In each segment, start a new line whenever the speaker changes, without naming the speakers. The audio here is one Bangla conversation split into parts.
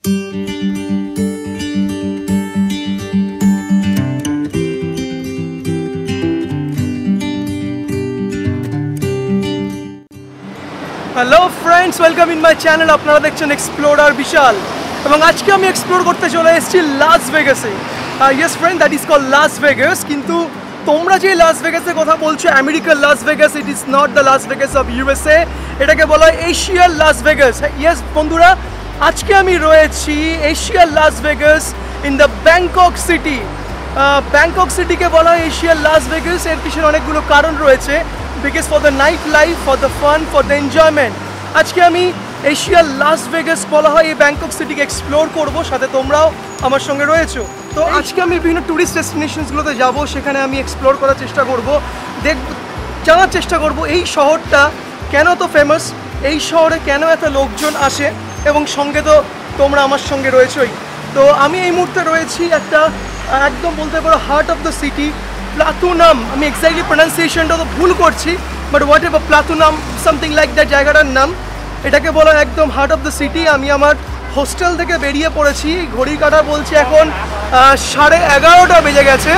Hello friends, welcome in my channel. আপনারা দেখছেন এক্সপ্লোরার বিশাল এবং আজকে আমি এক্সপ্লোর করতে চলে এসেছি লাস ভেগাসে। Yes friend, that is call Las Vegas. কিন্তু তোমরা যে লাস ভেগাসের কথা বলছো, আমেরিকার Las Vegas, it is not the Las Vegas of USA. এটাকে বলা হয় এশিয়ার লাস ভেগাস। ইয়েস বন্ধুরা, আজকে আমি রয়েছি এশিয়ার Las Vegas in the Bangkok city. Bangkok সিটিকে বলা হয় এশিয়ার লাস ভেগাস। এর পিছনে অনেকগুলো কারণ রয়েছে, because for the night life, for the fun, for the enjoyment. আজকে আমি এশিয়ার লাস ভেগাস বলা হয় এই ব্যাংকক সিটিকে এক্সপ্লোর করব, সাথে তোমরাও আমার সঙ্গে রয়েছো। তো আজকে আমি বিভিন্ন ট্যুরিস্ট ডেস্টিনেশনসগুলোতে যাব, সেখানে আমি এক্সপ্লোর করার চেষ্টা করব, জানার চেষ্টা করব এই শহরটা কেন তো ফেমাস, এই শহরে কেন এত লোকজন আসে, এবং সঙ্গে তো তোমরা আমার সঙ্গে রয়েছোই। তো আমি এই মুহূর্তে রয়েছি একটা একদম বলতে পারো heart of the city, Pratunam. আমি এক্স্যাক্টলি প্রোনাউন্সিয়েশনটা তো ভুল করছি, but whatever, Pratunam something like that জায়গাটার নাম। এটাকে বলা একদম হার্ট অফ দ্য সিটি। আমি আমার হোস্টেল থেকে বেরিয়ে পড়েছি, ঘড়ির কাঁটা বলছি এখন 11:30 বেজে গেছে।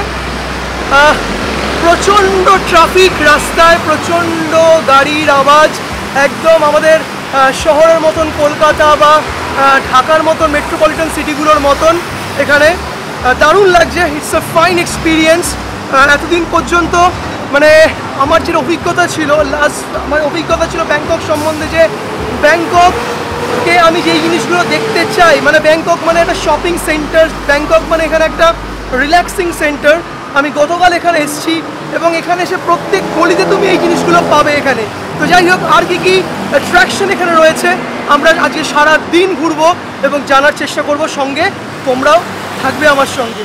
প্রচণ্ড ট্রাফিক রাস্তায়, প্রচণ্ড গাড়ির আওয়াজ, একদম আমাদের শহরের মতন কলকাতা বা ঢাকার মতন মেট্রোপলিটন সিটিগুলোর মতন এখানে। দারুণ লাগছে, ইটস আ ফাইন এক্সপিরিয়েন্স। এতদিন পর্যন্ত মানে আমার যে অভিজ্ঞতা ছিল, আমার অভিজ্ঞতা ছিল ব্যাংকক সম্বন্ধে, যে ব্যাংককে আমি যেই জিনিসগুলো দেখতে চাই, মানে ব্যাংকক মানে একটা শপিং সেন্টার, ব্যাংকক মানে এখানে একটা রিল্যাক্সিং সেন্টার। আমি গতকাল এখানে এসেছি এবং এখানে এসে প্রত্যেক গলিতে তুমি এই জিনিসগুলো পাবে এখানে। তো যাই হোক, আর কি অ্যাট্রাকশন এখানে রয়েছে আমরা আজকে সারা দিন ঘুরবো এবং জানার চেষ্টা করব, সঙ্গে তোমরাও থাকবে আমার সঙ্গে।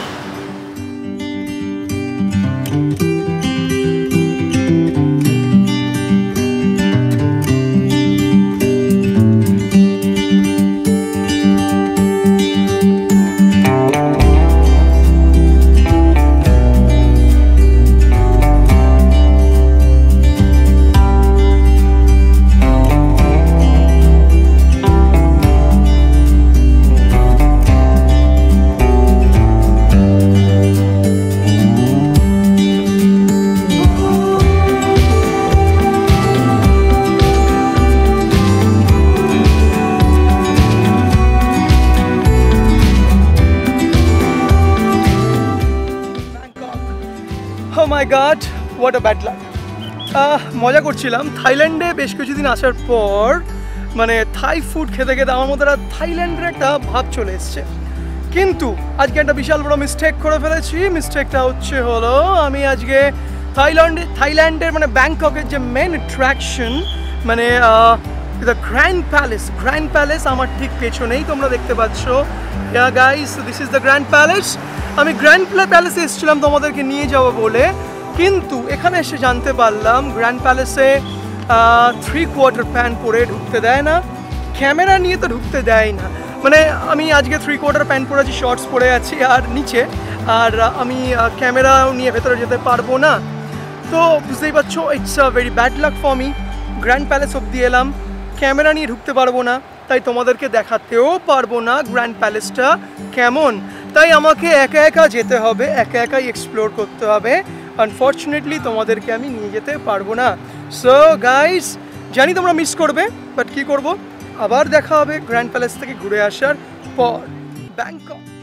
Oh my God, what a bad luck. মজা করছিলাম থাইল্যান্ডে বেশ কিছুদিন আসার পর, মানে থাই ফুড খেতে খেতে আমার মধ্যে থাইল্যান্ডের একটা ভাব চলে এসছে। কিন্তু আজকে একটা বিশাল বড় মিস্টেক করে ফেলেছি। মিস্টেকটা হলো আমি আজকে থাইল্যান্ডের মানে ব্যাংককের যে মেন অ্যাট্রাকশন, মানে দ্য গ্র্যান্ড প্যালেস আমার ঠিক পেছনেই তোমরা দেখতে পাচ্ছ। Guys, this is the grand palace. আমি গ্র্যান্ড প্যালেসে এসেছিলাম তোমাদেরকে নিয়ে যাবো বলে, কিন্তু এখানে এসে জানতে পারলাম গ্র্যান্ড প্যালেসে 3/4 প্যান্ট পরে ঢুকতে দেয় না, ক্যামেরা নিয়ে তো ঢুকতে দেয় না। মানে আমি আজকে 3/4 প্যান্ট পরে আছি, শর্টস পরে আছি আর নিচে, আর আমি ক্যামেরাও নিয়ে ভেতরে যেতে পারবো না। তো বুঝতেই পারছো, it's a very bad luck for me. Grand palace অবধি এলাম, ক্যামেরা নিয়ে ঢুকতে পারবো না, তাই তোমাদেরকে দেখাতেও পারবো না গ্র্যান্ড প্যালেসটা কেমন। তাই আমাকে একা একা যেতে হবে, একা একাই এক্সপ্লোর করতে হবে। আনফর্চুনেটলি তোমাদেরকে আমি নিয়ে যেতে পারবো না। সো গাইস, জানি তোমরা মিস করবে, বাট কী করবো, আবার দেখা হবে গ্র্যান্ড প্যালেস থেকে ঘুরে আসার পর। ব্যাংকক।